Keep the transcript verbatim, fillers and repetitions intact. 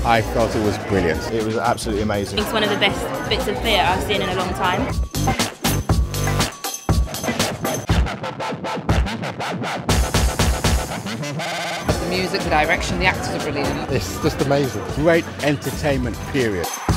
I felt it was brilliant. It was absolutely amazing. It's one of the best bits of theatre I've seen in a long time. The music, the direction, the actors are brilliant. It's just amazing. Great entertainment, period.